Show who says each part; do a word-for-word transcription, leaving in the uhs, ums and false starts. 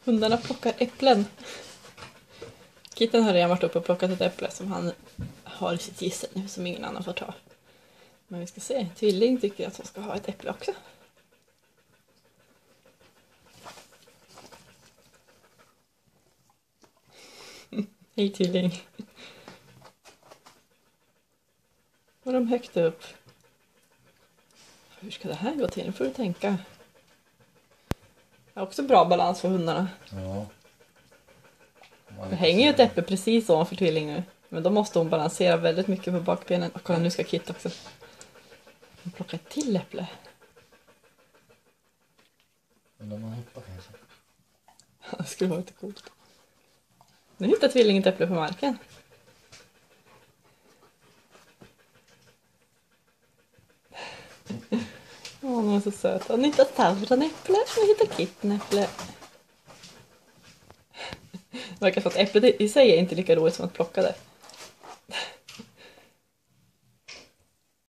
Speaker 1: Hundarna plockar äpplen. Kitten har redan varit uppe och plockat ett äpple som han har i sitt gissel nu, som ingen annan får ta. Men vi ska se, Tvilling tycker att hon ska ha ett äpple också. Hej Tvilling. Och de högt upp. Hur ska det här gå till? Nu får du tänka. Det är också bra balans för hundarna.
Speaker 2: Ja.
Speaker 1: Det hänger ju ett äpple precis ovanför Tvilling nu. Men då måste hon balansera väldigt mycket på bakbenen. Och kolla, nu ska Kit också. Hon plockar ett till äpple.
Speaker 2: Men de har hoppat kanske.
Speaker 1: Det skulle vara lite coolt. Nu hittar Tvilling ett äpple på marken. Åh, hon är så söt. Hon hittar Tauran äpple. Nu hittar Kitten äpple. Det verkar som att äpplet i sig är inte lika roligt som att plocka det.